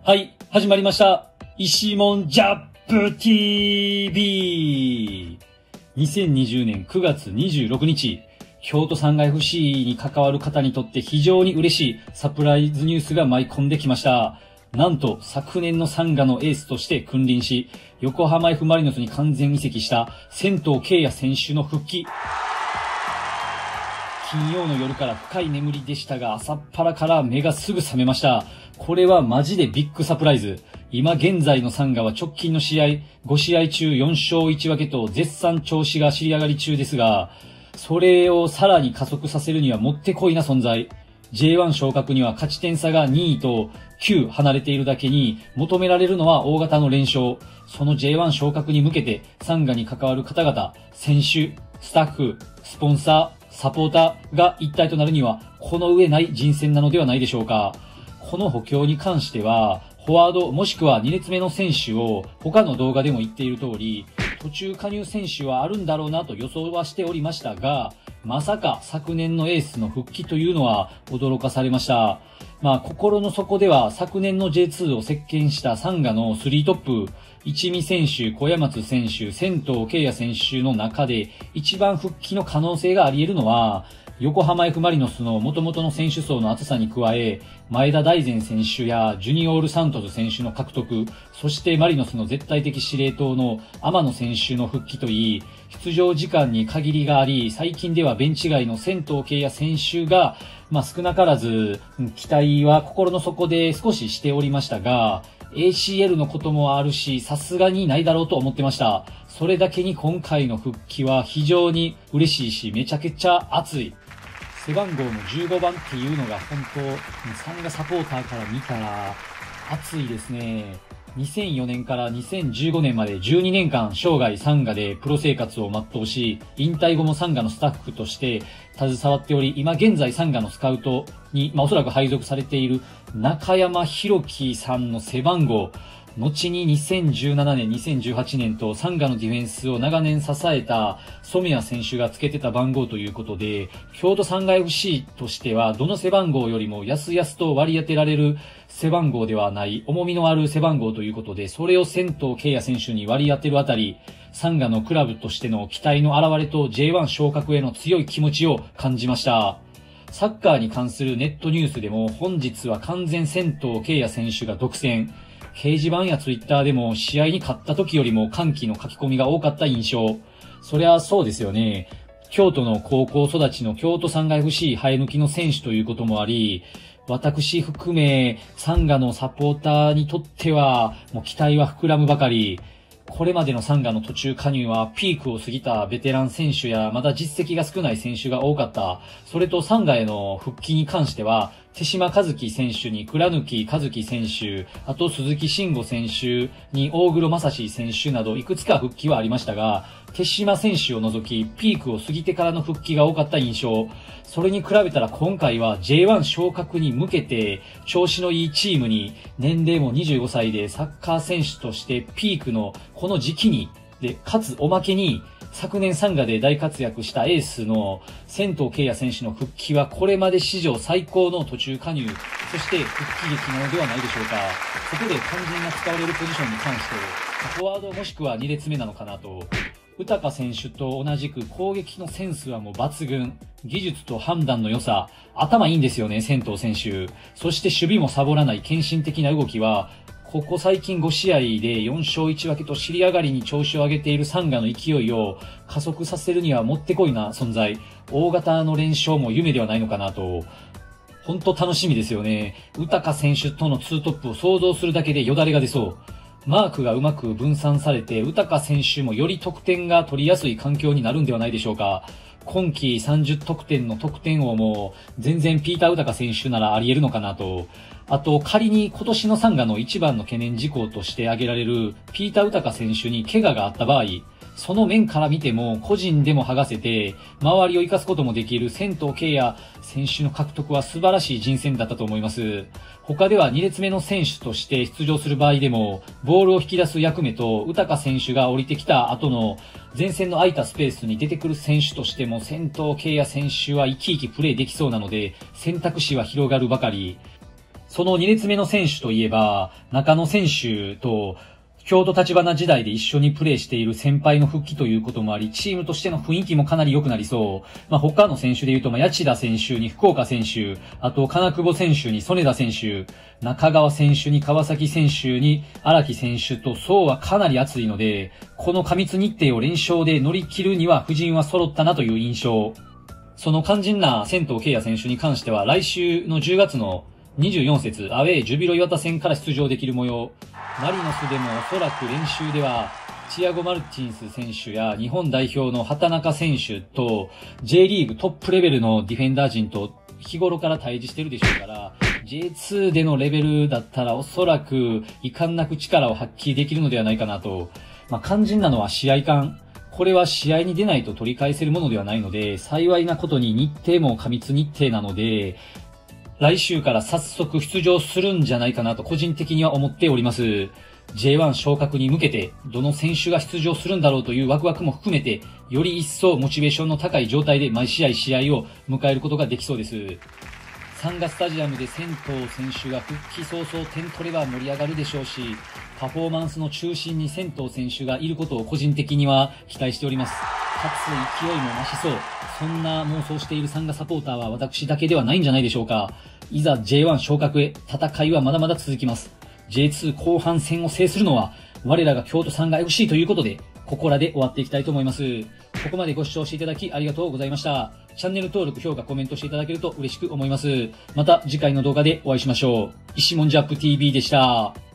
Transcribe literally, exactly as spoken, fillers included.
はい、始まりました。石門ジャップ ティーブイ。にせんにじゅうねんくがつにじゅうろくにち、京都サンガ エフシー に関わる方にとって非常に嬉しいサプライズニュースが舞い込んできました。なんと昨年のサンガのエースとして君臨し、横浜 F マリノスに完全移籍した仙東慶也選手の復帰。金曜の夜から深い眠りでしたが、朝っぱらから目がすぐ覚めました。これはマジでビッグサプライズ。今現在のサンガは直近の試合、ごしあい中よんしょういちわけと絶賛調子が尻上がり中ですが、それをさらに加速させるにはもってこいな存在。ジェイワン 昇格には勝ち点差がにいときゅう離れているだけに、求められるのは大型の連勝。その ジェイワン 昇格に向けてサンガに関わる方々、選手、スタッフ、スポンサー、サポーターが一体となるにはこの上ない人選なのではないでしょうか。この補強に関しては、フォワードもしくはに列目の選手を他の動画でも言っている通り、途中加入選手はあるんだろうなと予想はしておりましたが、まさか昨年のエースの復帰というのは驚かされました。まあ心の底では昨年の ジェイツー を席巻したサンガのスリートップ、一見選手、小山津選手、仙東慶也選手の中で一番復帰の可能性があり得るのは、横浜 F マリノスの元々の選手層の厚さに加え、前田大然選手やジュニオール・サントス選手の獲得、そしてマリノスの絶対的司令塔の天野選手の復帰といい、出場時間に限りがあり、最近ではベンチ外の仙東慶也選手が、まあ少なからず、期待は心の底で少ししておりましたが、エーシーエル のこともあるし、さすがにないだろうと思ってました。それだけに今回の復帰は非常に嬉しいし、めちゃくちゃ熱い。背番号のじゅうごばんっていうのが本当、サンガサポーターから見たら熱いですね。にせんよねんからにせんじゅうごねんまでじゅうにねんかん生涯サンガでプロ生活を全うし、引退後もサンガのスタッフとして携わっており、今現在サンガのスカウトに、まあ、おそらく配属されている中山博樹さんの背番号、後ににせんじゅうななねん、にせんじゅうはちねんとサンガのディフェンスを長年支えた染谷選手がつけてた番号ということで、京都サンガ エフシー としてはどの背番号よりも安々と割り当てられる背番号ではない、重みのある背番号ということで、それを仙東慶也選手に割り当てるあたり、サンガのクラブとしての期待の表れと ジェイワン 昇格への強い気持ちを感じました。サッカーに関するネットニュースでも本日は完全仙東慶也選手が独占。掲示板やツイッターでも試合に勝った時よりも歓喜の書き込みが多かった印象。そりゃそうですよね。京都の高校育ちの京都サンガ エフシー 生え抜きの選手ということもあり、私含めサンガのサポーターにとってはもう期待は膨らむばかり。これまでのサンガの途中加入はピークを過ぎたベテラン選手やまだ実績が少ない選手が多かった。それとサンガへの復帰に関しては、手島和樹選手に倉貫和樹選手、あと鈴木慎吾選手に大黒正史選手などいくつか復帰はありましたが、手島選手を除きピークを過ぎてからの復帰が多かった印象。それに比べたら今回は ジェイワン 昇格に向けて調子のいいチームに、年齢もにじゅうごさいでサッカー選手としてピークのこの時期に、で、かつおまけに昨年サンガで大活躍したエースの仙東慶也選手の復帰はこれまで史上最高の途中加入、そして復帰劇なのではないでしょうか。そこで肝心な使われるポジションに関して、フォワードもしくはに列目なのかなと。豊選手と同じく攻撃のセンスはもう抜群。技術と判断の良さ。頭いいんですよね、仙東選手。そして守備もサボらない献身的な動きは、ここ最近ごしあいでよんしょういちわけと尻上がりに調子を上げているサンガの勢いを加速させるにはもってこいな存在。大型の連勝も夢ではないのかなと。本当楽しみですよね。豊選手とのツートップを想像するだけでよだれが出そう。マークがうまく分散されて、豊選手もより得点が取りやすい環境になるんではないでしょうか。今季さんじゅってんてんの得点王も全然ピーター豊選手ならあり得るのかなと。あと仮に今年のサンガの一番の懸念事項として挙げられるピーター豊選手に怪我があった場合、その面から見ても個人でも剥がせて周りを生かすこともできる仙東慶也選手の獲得は素晴らしい人選だったと思います。他ではに列目の選手として出場する場合でもボールを引き出す役目と豊選手が降りてきた後の前線の空いたスペースに出てくる選手としても仙東慶也選手は生き生きプレーできそうなので選択肢は広がるばかり。 そのに列目の選手といえば、中野選手と、京都立花時代で一緒にプレーしている先輩の復帰ということもあり、チームとしての雰囲気もかなり良くなりそう。まあ、他の選手で言うと、まあ、八千田選手に福岡選手、あと金久保選手に曽根田選手、中川選手に川崎選手に荒木選手と層はかなり熱いので、この過密日程を連勝で乗り切るには布陣は揃ったなという印象。その肝心な仙東慶也選手に関しては、来週のじゅうがつのにじゅうよん節、アウェージュビロ磐田戦から出場できる模様。マリノスでもおそらく練習では、チアゴ・マルティンス選手や日本代表の畑中選手と J リーグトップレベルのディフェンダー陣と日頃から対峙してるでしょうから、ジェイツー でのレベルだったらおそらく遺憾なく力を発揮できるのではないかなと。まあ、肝心なのは試合感。これは試合に出ないと取り返せるものではないので、幸いなことに日程も過密日程なので、来週から早速出場するんじゃないかなと個人的には思っております。ジェイワン 昇格に向けて、どの選手が出場するんだろうというワクワクも含めて、より一層モチベーションの高い状態で毎試合試合を迎えることができそうです。サンガスタジアムで仙東選手が復帰早々点取れば盛り上がるでしょうし、パフォーマンスの中心に仙東選手がいることを個人的には期待しております。かつ勢いも増しそう。そんな妄想しているサンガサポーターは私だけではないんじゃないでしょうか。いざ ジェイワン 昇格へ、戦いはまだまだ続きます。ジェイツー 後半戦を制するのは、我らが京都サンガ エフシー ということで、ここらで終わっていきたいと思います。ここまでご視聴していただきありがとうございました。チャンネル登録、評価、コメントしていただけると嬉しく思います。また次回の動画でお会いしましょう。石門ジャップ ティーブイ でした。